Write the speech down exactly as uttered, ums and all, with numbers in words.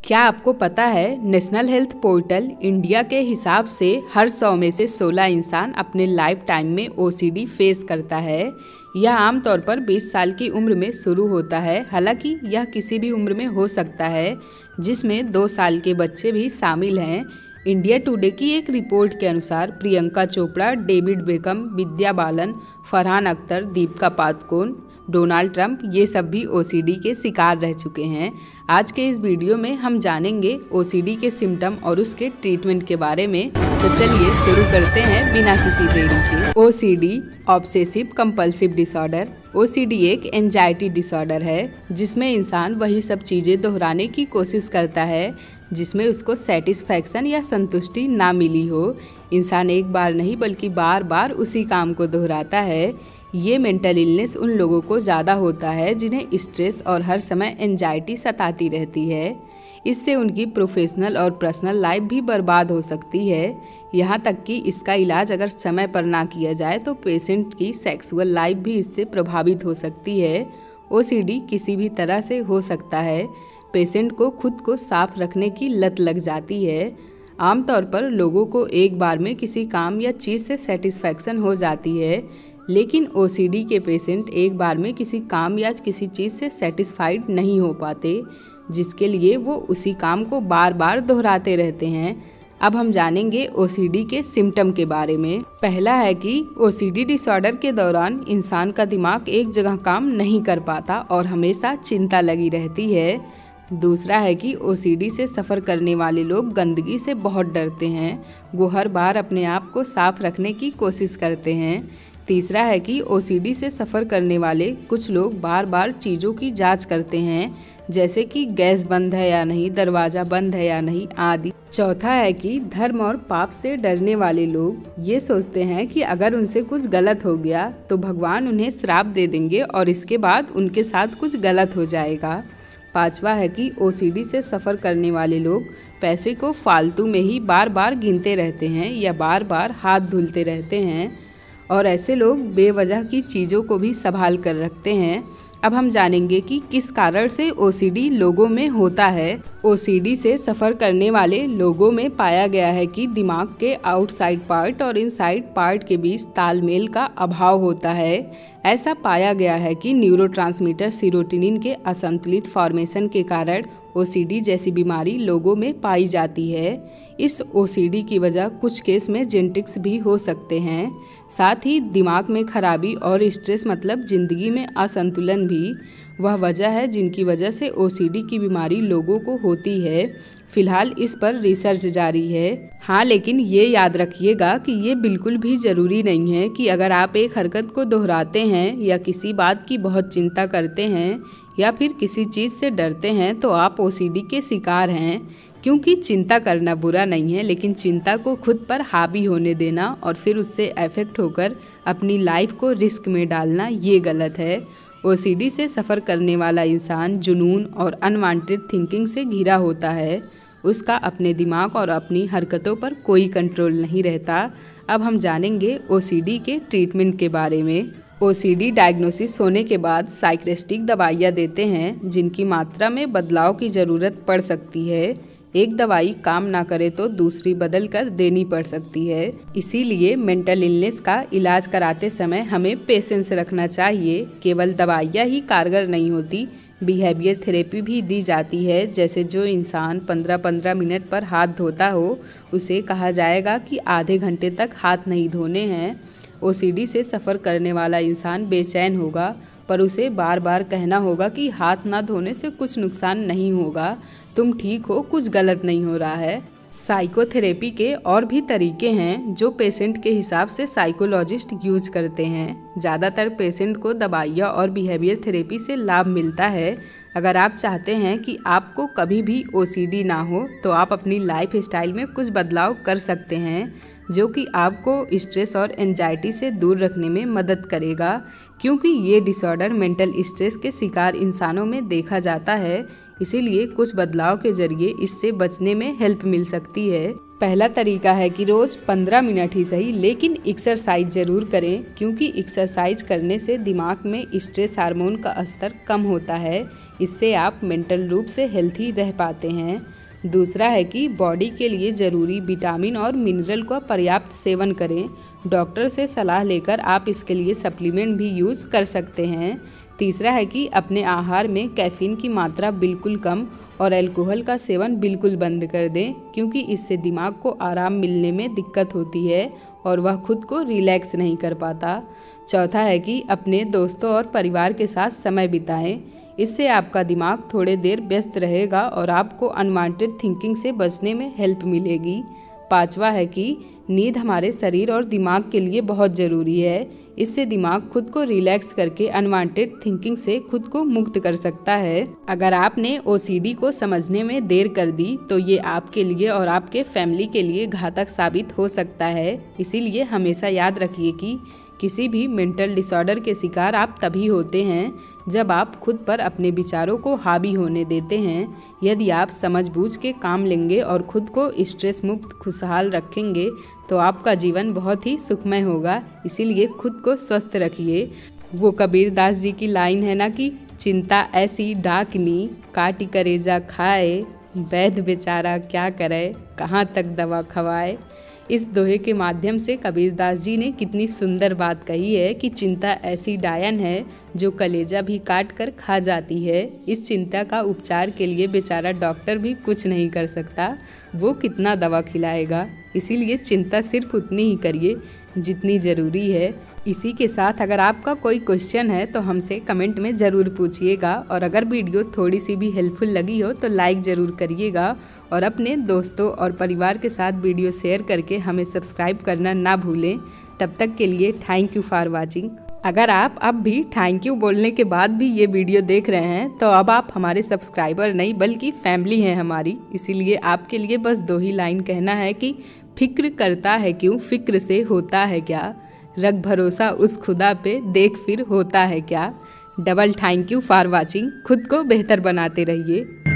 क्या आपको पता है नेशनल हेल्थ पोर्टल इंडिया के हिसाब से हर सौ में से सोलह इंसान अपने लाइफ टाइम में ओसीडी फेस करता है। यह आमतौर पर बीस साल की उम्र में शुरू होता है, हालांकि यह किसी भी उम्र में हो सकता है, जिसमें दो साल के बच्चे भी शामिल हैं। इंडिया टुडे की एक रिपोर्ट के अनुसार Priyanka Chopra, David Beckham, Vidya Balan, Farhan Akhtar, Deepika Padukone, Donald Trump ये सब भी ओसीडी के शिकार रह चुके हैं। आज के इस वीडियो में हम जानेंगे ओसीडी के सिम्टम और उसके ट्रीटमेंट के बारे में। तो चलिए शुरू करते हैं बिना किसी देरी के। OCD obsessive compulsive disorder. OCD एक एंजाइटी डिसऑर्डर है जिसमें इंसान वही सब चीज़ें दोहराने की कोशिश करता है जिसमें उसको सेटिस्फैक्शन या संतुष्टि ना मिली हो। इंसान एक बार नहीं बल्कि बार बार उसी काम को दोहराता है। ये मेंटल इलनेस उन लोगों को ज़्यादा होता है जिन्हें स्ट्रेस और हर समय एंजाइटी सताती रहती है। इससे उनकी प्रोफेशनल और पर्सनल लाइफ भी बर्बाद हो सकती है। यहाँ तक कि इसका इलाज अगर समय पर ना किया जाए तो पेशेंट की सेक्सुअल लाइफ भी इससे प्रभावित हो सकती है। ओसीडी किसी भी तरह से हो सकता है। पेशेंट को खुद को साफ रखने की लत लग जाती है। आमतौर पर लोगों को एक बार में किसी काम या चीज़ से सेटिस्फैक्शन हो जाती है, लेकिन ओसीडी के पेशेंट एक बार में किसी काम या किसी चीज़ से सेटिस्फाइड नहीं हो पाते, जिसके लिए वो उसी काम को बार बार दोहराते रहते हैं। अब हम जानेंगे ओसीडी के सिम्टम के बारे में। पहला है कि ओसीडी डिसऑर्डर के दौरान इंसान का दिमाग एक जगह काम नहीं कर पाता और हमेशा चिंता लगी रहती है। दूसरा है कि ओसीडी से सफ़र करने वाले लोग गंदगी से बहुत डरते हैं। वो हर बार अपने आप को साफ रखने की कोशिश करते हैं। तीसरा है कि ओसीडी से सफ़र करने वाले कुछ लोग बार बार चीज़ों की जांच करते हैं, जैसे कि गैस बंद है या नहीं, दरवाज़ा बंद है या नहीं आदि। चौथा है कि धर्म और पाप से डरने वाले लोग ये सोचते हैं कि अगर उनसे कुछ गलत हो गया तो भगवान उन्हें श्राप दे देंगे और इसके बाद उनके साथ कुछ गलत हो जाएगा। पांचवा है कि ओसीडी से सफ़र करने वाले लोग पैसे को फालतू में ही बार बार गिनते रहते हैं या बार बार हाथ धुलते रहते हैं, और ऐसे लोग बेवजह की चीज़ों को भी संभाल कर रखते हैं। अब हम जानेंगे कि किस कारण से ओसीडी लोगों में होता है। ओसीडी से सफ़र करने वाले लोगों में पाया गया है कि दिमाग के आउटसाइड पार्ट और इनसाइड पार्ट के बीच तालमेल का अभाव होता है। ऐसा पाया गया है कि न्यूरोट्रांसमीटर सीरोटोनिन के असंतुलित फॉर्मेशन के कारण ओसीडी जैसी बीमारी लोगों में पाई जाती है। इस ओसीडी की वजह कुछ केस में जेनेटिक्स भी हो सकते हैं। साथ ही दिमाग में खराबी और स्ट्रेस मतलब ज़िंदगी में असंतुलन भी वह वजह है जिनकी वजह से ओसीडी की बीमारी लोगों को होती है। फिलहाल इस पर रिसर्च जारी है। हाँ, लेकिन ये याद रखिएगा कि ये बिल्कुल भी ज़रूरी नहीं है कि अगर आप एक हरकत को दोहराते हैं या किसी बात की बहुत चिंता करते हैं या फिर किसी चीज़ से डरते हैं तो आप ओसीडी के शिकार हैं। क्योंकि चिंता करना बुरा नहीं है, लेकिन चिंता को खुद पर हावी होने देना और फिर उससे अफेक्ट होकर अपनी लाइफ को रिस्क में डालना ये गलत है। ओसीडी से सफ़र करने वाला इंसान जुनून और अनवांटेड थिंकिंग से घिरा होता है। उसका अपने दिमाग और अपनी हरकतों पर कोई कंट्रोल नहीं रहता। अब हम जानेंगे ओसीडी के ट्रीटमेंट के बारे में। ओसीडी डायग्नोसिस होने के बाद साइकियाट्रिक दवाइयाँ देते हैं जिनकी मात्रा में बदलाव की ज़रूरत पड़ सकती है। एक दवाई काम ना करे तो दूसरी बदल कर देनी पड़ सकती है। इसीलिए मेंटल इलनेस का इलाज कराते समय हमें पेशेंस रखना चाहिए। केवल दवाइयाँ ही कारगर नहीं होती, बिहेवियर थेरेपी भी दी जाती है। जैसे जो इंसान पंद्रह पंद्रह मिनट पर हाथ धोता हो उसे कहा जाएगा कि आधे घंटे तक हाथ नहीं धोने हैं। ओसीडी से सफ़र करने वाला इंसान बेचैन होगा, पर उसे बार बार कहना होगा कि हाथ ना धोने से कुछ नुकसान नहीं होगा, तुम ठीक हो, कुछ गलत नहीं हो रहा है। साइकोथेरेपी के और भी तरीके हैं जो पेशेंट के हिसाब से साइकोलॉजिस्ट यूज करते हैं। ज़्यादातर पेशेंट को दवाइयाँ और बिहेवियर थेरेपी से लाभ मिलता है। अगर आप चाहते हैं कि आपको कभी भी ओसीडी ना हो तो आप अपनी लाइफ स्टाइल में कुछ बदलाव कर सकते हैं जो कि आपको स्ट्रेस और एंजाइटी से दूर रखने में मदद करेगा, क्योंकि ये डिसऑर्डर मेंटल स्ट्रेस के शिकार इंसानों में देखा जाता है। इसीलिए कुछ बदलाव के जरिए इससे बचने में हेल्प मिल सकती है। पहला तरीका है कि रोज़ पंद्रह मिनट ही सही लेकिन एक्सरसाइज ज़रूर करें, क्योंकि एक्सरसाइज करने से दिमाग में स्ट्रेस हार्मोन का स्तर कम होता है। इससे आप मेंटल रूप से हेल्थी रह पाते हैं। दूसरा है कि बॉडी के लिए ज़रूरी विटामिन और मिनरल का पर्याप्त सेवन करें। डॉक्टर से सलाह लेकर आप इसके लिए सप्लीमेंट भी यूज़ कर सकते हैं। तीसरा है कि अपने आहार में कैफ़ीन की मात्रा बिल्कुल कम और अल्कोहल का सेवन बिल्कुल बंद कर दें, क्योंकि इससे दिमाग को आराम मिलने में दिक्कत होती है और वह खुद को रिलैक्स नहीं कर पाता। चौथा है कि अपने दोस्तों और परिवार के साथ समय बिताएं। इससे आपका दिमाग थोड़े देर व्यस्त रहेगा और आपको अनवांटेड थिंकिंग से बचने में हेल्प मिलेगी। पांचवा है कि नींद हमारे शरीर और दिमाग के लिए बहुत ज़रूरी है। इससे दिमाग खुद को रिलैक्स करके अनवांटेड थिंकिंग से खुद को मुक्त कर सकता है। अगर आपने ओसीडी को समझने में देर कर दी तो ये आपके लिए और आपके फैमिली के लिए घातक साबित हो सकता है। इसीलिए हमेशा याद रखिए कि किसी भी मेंटल डिसऑर्डर के शिकार आप तभी होते हैं जब आप खुद पर अपने विचारों को हावी होने देते हैं। यदि आप समझबूझ के काम लेंगे और खुद को स्ट्रेस मुक्त खुशहाल रखेंगे तो आपका जीवन बहुत ही सुखमय होगा। इसीलिए खुद को स्वस्थ रखिए। वो कबीर दास जी की लाइन है ना कि चिंता ऐसी डाकनी काटी करेजा खाए, वैद्य बेचारा क्या करे कहाँ तक दवा खवाए। इस दोहे के माध्यम से कबीर दास जी ने कितनी सुंदर बात कही है कि चिंता ऐसी डायन है जो कलेजा भी काट कर खा जाती है। इस चिंता का उपचार के लिए बेचारा डॉक्टर भी कुछ नहीं कर सकता, वो कितना दवा खिलाएगा। इसीलिए चिंता सिर्फ उतनी ही करिए जितनी ज़रूरी है। इसी के साथ अगर आपका कोई क्वेश्चन है तो हमसे कमेंट में ज़रूर पूछिएगा, और अगर वीडियो थोड़ी सी भी हेल्पफुल लगी हो तो लाइक ज़रूर करिएगा, और अपने दोस्तों और परिवार के साथ वीडियो शेयर करके हमें सब्सक्राइब करना ना भूलें। तब तक के लिए थैंक यू फॉर वाचिंग। अगर आप अब भी थैंक यू बोलने के बाद भी ये वीडियो देख रहे हैं तो अब आप हमारे सब्सक्राइबर नहीं बल्कि फैमिली हैं हमारी। इसीलिए आपके लिए बस दो ही लाइन कहना है कि फिक्र करता है क्यों, फिक्र से होता है क्या, रख भरोसा उस खुदा पे, देख फिर होता है क्या। Double thank you for watching. खुद को बेहतर बनाते रहिए।